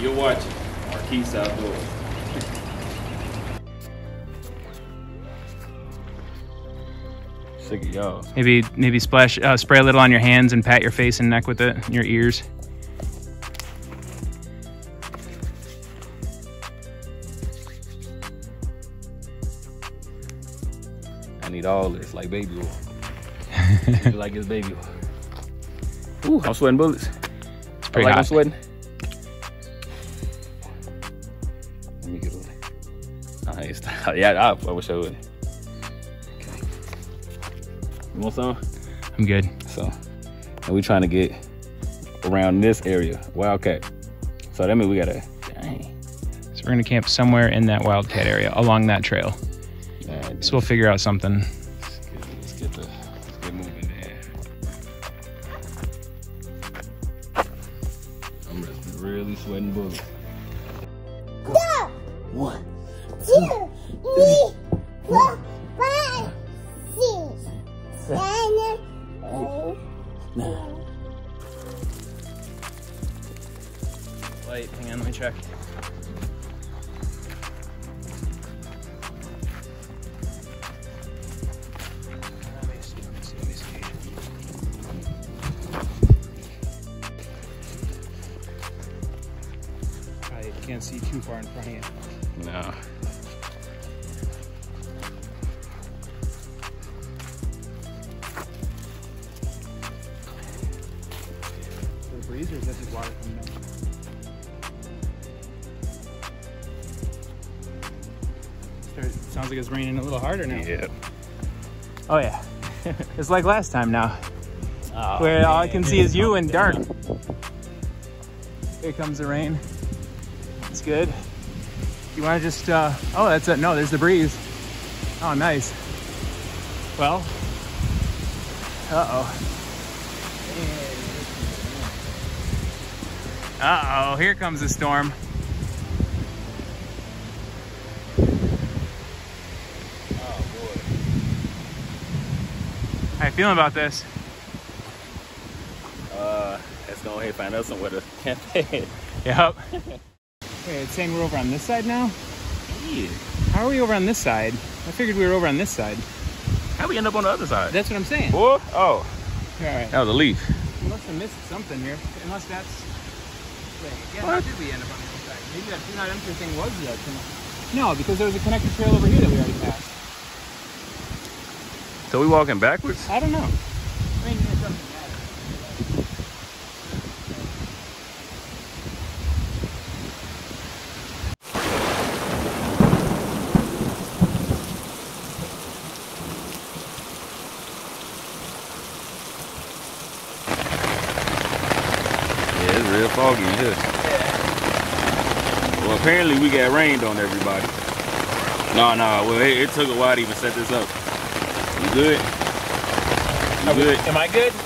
You're watching Marquiseoutdoors. Sick of y'all. Maybe splash, spray a little on your hands and pat your face and neck with it, and your ears. I need all this, like baby oil. Like it's baby oil. Ooh, I'm sweating bullets. It's pretty hot. I'm sweating. Let me get over there. Yeah, I wish I would. Okay. You want some? I'm good. So, and we trying to get around this area, Wildcat. So that means we gotta, dang. So we're gonna camp somewhere in that Wildcat area, along that trail. So we'll figure out something. Let's get moving there. I'm really sweating bullets. Go! 1, 2, 3, 4, 5, 6, 7, 8, 9. Light, hang on, let me check. Can't see too far in front of you. No. Is there a breeze or is that just water coming down? Sounds like it's raining a little harder now. Yeah. Oh yeah. It's like last time now. Oh, where all I man, can see is you and dark. Here comes the rain. It's good. You want to just, oh, that's it. No, there's the breeze. Oh, nice. Well, uh-oh. Uh-oh, here comes the storm. Oh, boy. How you feeling about this? Let's go ahead and find out somewhere to camp at. Yep. Wait, it's saying we're over on this side now? Yeah. How are we over on this side? I figured we were over on this side. How we end up on the other side? That's what I'm saying. Boy, oh. All right. That was a leaf. We must have missed something here. Unless that's... Wait, yeah, What? how did we end up on the other side? Maybe that 2 not enter thing was that tunnel. No, because there was a connected trail over here that we already passed. So we walking backwards? I don't know. I mean, it doesn't matter. Yeah, it's real foggy in here. Well, apparently we got rained on, everybody. No, well, it took a while to even set this up. You good? You good? Am I good?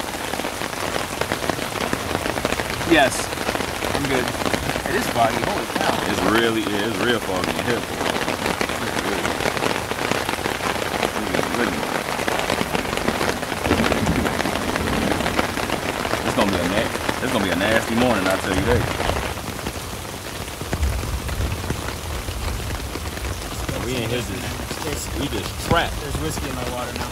Yes. I'm good. It is foggy. Holy cow. It's really, yeah, it's real foggy in here. It's gonna be a nasty morning, I'll tell you that. We ain't here we just trapped. There's whiskey in my water now.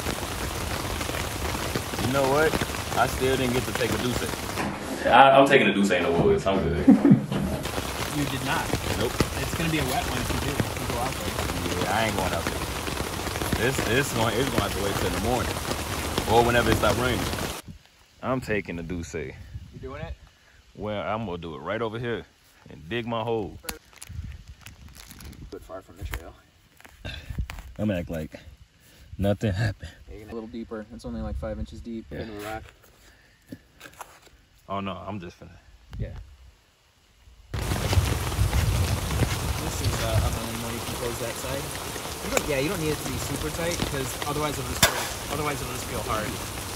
You know what? I still didn't get to take a douce. I'm taking a douce in the woods. I'm good. You did not. Nope. It's gonna be a wet one if you do. If you go out there. Yeah, I ain't going out there. It's going to have to wait till the morning. Or whenever it stops raining. I'm taking the douce. You doing it? Well, I'm going to do it right over here and dig my hole. But far from the trail. I'm act like nothing happened. A little deeper. It's only like 5 inches deep in a rock. Oh no, I'm just finna. Yeah. This is up and more you can close that side. You don't need it to be super tight because otherwise it'll just feel hard.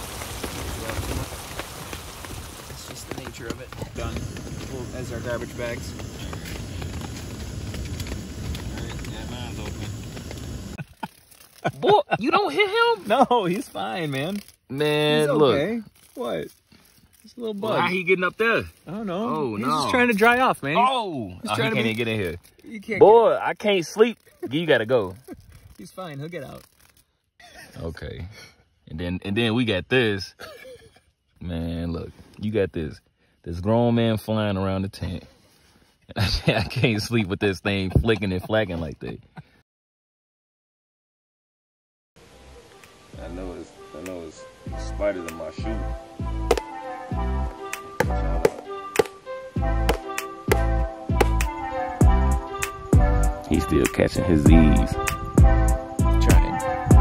It's just the nature of it. Done. As our garbage bags. Yeah, mine's open. Boy, you don't hit him? No, he's fine, man. Man, He's look. okay. What? Just a little bug. Why he getting up there? I don't know. Oh, He's no. just trying to dry off, man. Oh, He's he trying can't to even get in here. You can't. Boy, I can't sleep. You gotta go. He's fine. He'll get out. Okay. And then we got this. Man, look. You got this grown man flying around the tent. I can't sleep with this thing flicking and flagging like that. I know it's spiders in my shoe. He's still catching his Z's. Trying.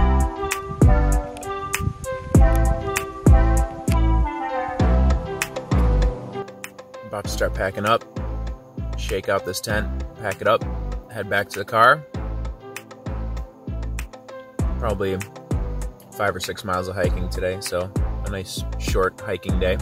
About to start packing up. Shake out this tent, pack it up, head back to the car. Probably 5 or 6 miles of hiking today, so a nice short hiking day.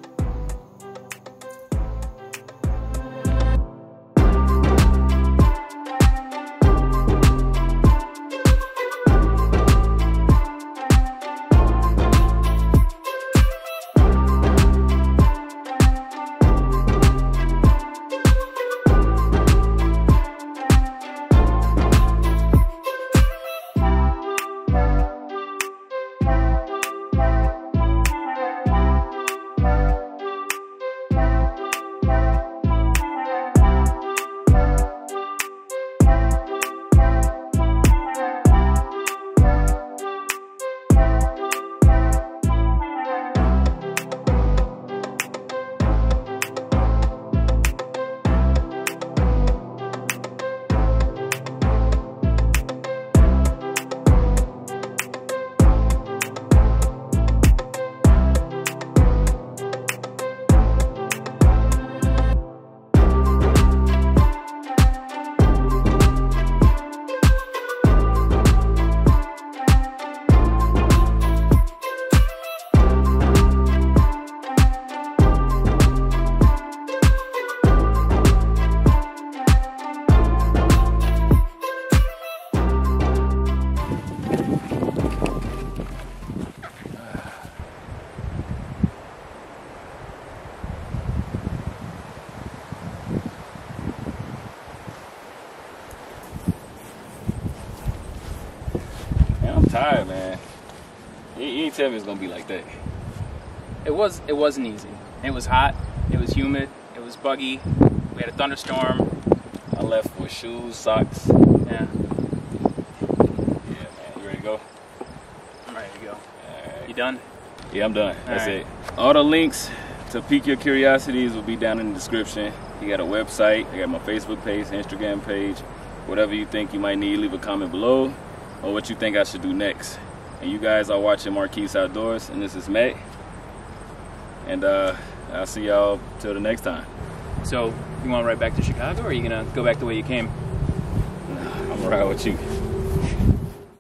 Tired, man. You ain't tell me it's gonna be like that. It wasn't easy. It was hot, it was humid, it was buggy, we had a thunderstorm. I left with shoes, socks. Yeah. Yeah, man. You ready to go? I'm ready to go. Alright. You done? Yeah, I'm done. That's Alright. it. All the links to pique your curiosities will be down in the description. You got a website, I got my Facebook page, Instagram page. Whatever you think you might need, leave a comment below. Or what you think I should do next. And you guys are watching Marquise Outdoors, and this is Matt. And I'll see y'all till the next time. So, you want to ride back to Chicago, or are you going to go back the way you came? I'm gonna ride with you.